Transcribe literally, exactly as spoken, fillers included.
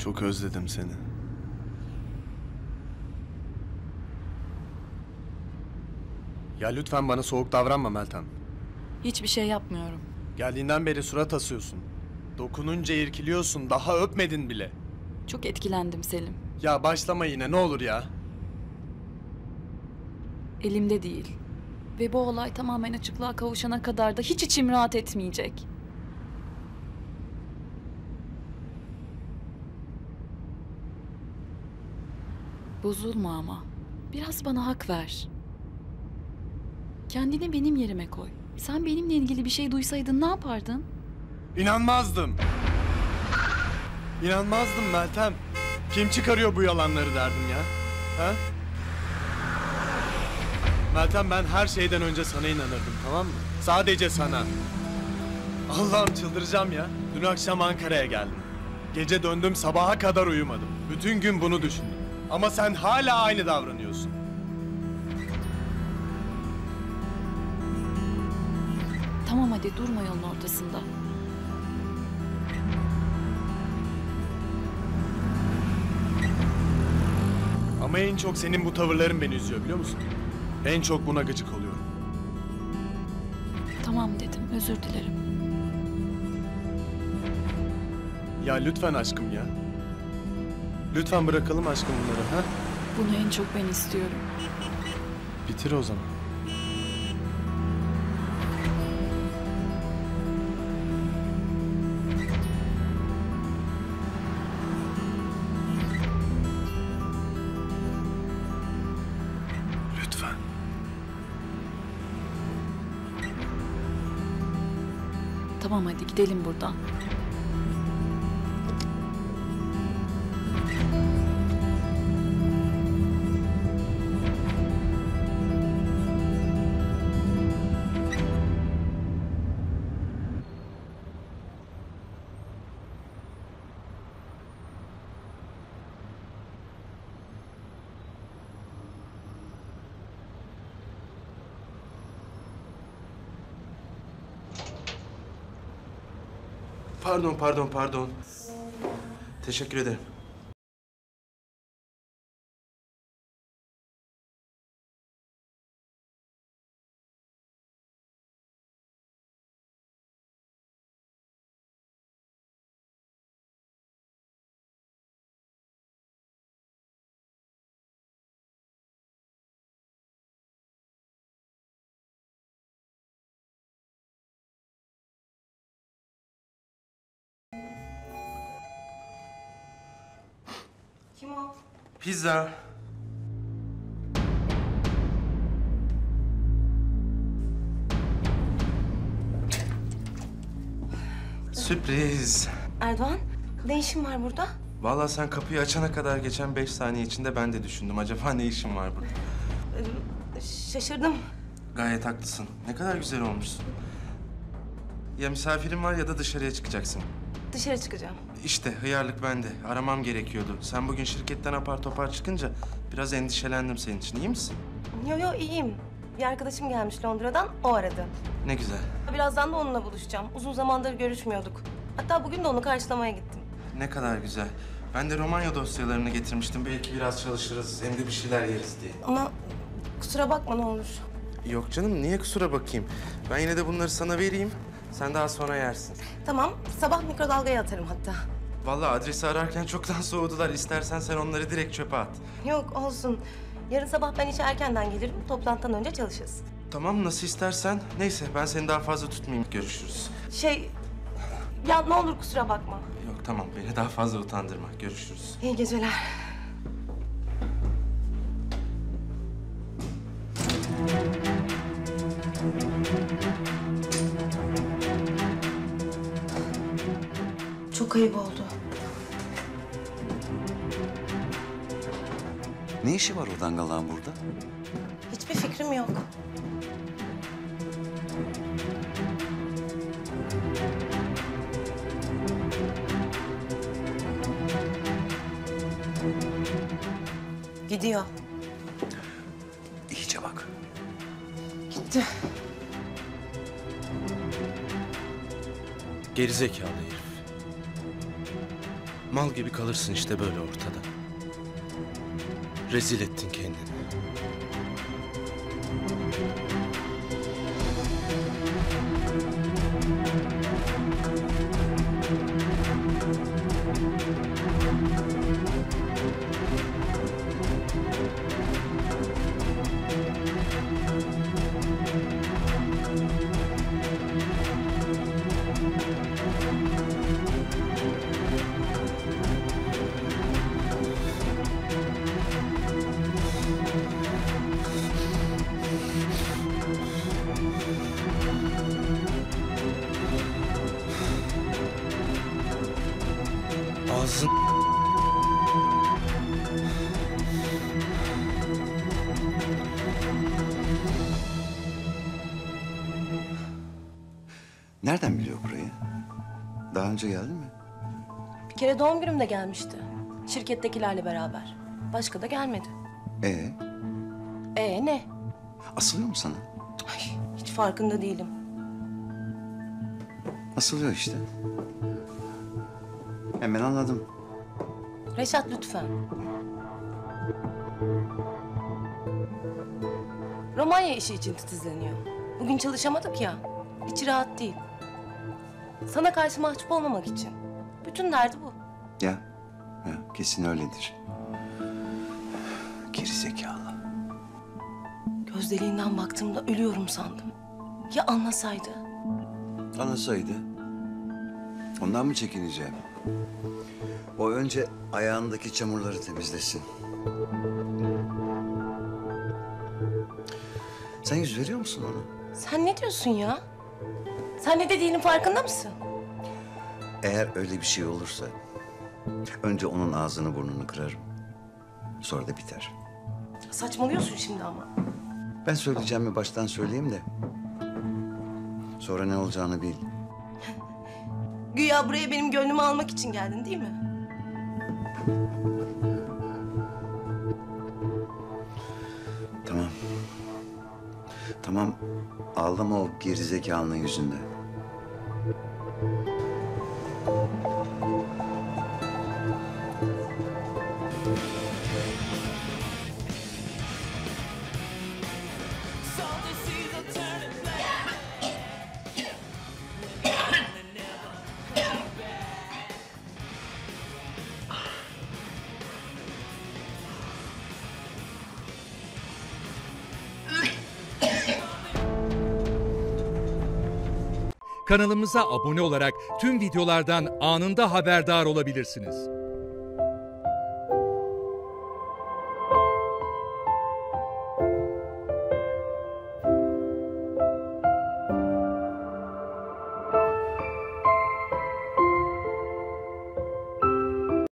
Çok özledim seni. Ya lütfen bana soğuk davranma Meltem. Hiçbir şey yapmıyorum. Geldiğinden beri surat asıyorsun. Dokununca irkiliyorsun. Daha öpmedin bile. Çok etkilendim Selim. Ya başlama yine ne olur ya. Elimde değil. Ve bu olay tamamen açıklığa kavuşana kadar da hiç içim rahat etmeyecek. Bozulma ama. Biraz bana hak ver. Kendini benim yerime koy. Sen benimle ilgili bir şey duysaydın ne yapardın? İnanmazdım. İnanmazdım Meltem. Kim çıkarıyor bu yalanları derdim ya. Ha? Meltem ben her şeyden önce sana inanırdım, tamam mı? Sadece sana. Allah'ım çıldıracağım ya. Dün akşam Ankara'ya geldim. Gece döndüm sabaha kadar uyumadım. Bütün gün bunu düşündüm. Ama sen hala aynı davranıyorsun. Tamam hadi durma yolun ortasında. Ama en çok senin bu tavırların beni üzüyor biliyor musun? En çok buna gıcık oluyorum. Tamam dedim, özür dilerim. Ya lütfen aşkım ya. Lütfen bırakalım aşkım bunları ha? Bunu en çok ben istiyorum. Bitir o zaman. Lütfen. Tamam hadi gidelim buradan. Pardon, pardon, pardon. Teşekkür ederim. Kim o? Pizza. Sürpriz. Erdoğan, ne işin var burada? Vallahi sen kapıyı açana kadar geçen beş saniye içinde ben de düşündüm. Acaba ne işin var burada? Ee, şaşırdım. Gayet haklısın. Ne kadar güzel olmuşsun. Ya misafirin var ya da dışarıya çıkacaksın. Dışarı çıkacağım. İşte hıyarlık bende. Aramam gerekiyordu. Sen bugün şirketten apar topar çıkınca biraz endişelendim senin için. İyi misin? Yo yo iyiyim. Bir arkadaşım gelmiş Londra'dan, o aradı. Ne güzel. Birazdan da onunla buluşacağım. Uzun zamandır görüşmüyorduk. Hatta bugün de onu karşılamaya gittim. Ne kadar güzel. Ben de Romanya dosyalarını getirmiştim. Belki biraz çalışırız, hem de bir şeyler yeriz diye. Ama kusura bakma ne olur. Yok canım, niye kusura bakayım? Ben yine de bunları sana vereyim. Sen daha sonra yersin. Tamam, sabah mikrodalgaya atarım hatta. Vallahi adresi ararken çoktan soğudular. İstersen sen onları direkt çöpe at. Yok olsun. Yarın sabah ben işe erkenden gelirim. Toplantıdan önce çalışırız. Tamam, nasıl istersen. Neyse, ben seni daha fazla tutmayayım. Görüşürüz. Şey... Ya ne olur kusura bakma. Yok tamam, beni daha fazla utandırma. Görüşürüz. İyi geceler. Çok ayıp oldu. Ne işi var o dangalağın burada? Hiçbir fikrim yok. Gidiyor. İyice bak. Gitti. Gerizekalı herif. Mal gibi kalırsın işte böyle ortada. Rezil ettin kendini. Ağzın... Nereden biliyor burayı? Daha önce geldi mi? Bir kere doğum günümde gelmişti. Şirkettekilerle beraber. Başka da gelmedi. Ee, Ee ne? asılıyor mu sana? Ay, hiç farkında değilim. Asılıyor işte. Hemen anladım. Reşat lütfen. Romanya işi için titizleniyor. Bugün çalışamadık ya. İçi rahat değil. Sana karşı mahcup olmamak için. Bütün derdi bu. Ya, ya kesin öyledir. Geri zekalı. Göz baktığımda ölüyorum sandım. Ya anlasaydı? Anlasaydı. Ondan mı çekineceğim? O önce ayağındaki çamurları temizlesin. Sen yüz veriyor musun ona? Sen ne diyorsun ya? Sen ne dediğinin farkında mısın? Eğer öyle bir şey olursa... önce onun ağzını burnunu kırarım. Sonra da biter. Saçmalıyorsun şimdi ama. Ben söyleyeceğimi baştan söyleyeyim de... sonra ne olacağını bil. Güya buraya benim gönlümü almak için geldin değil mi? Tamam. Tamam. Ağlama o gerizekalının yüzünden. Kanalımıza abone olarak tüm videolardan anında haberdar olabilirsiniz.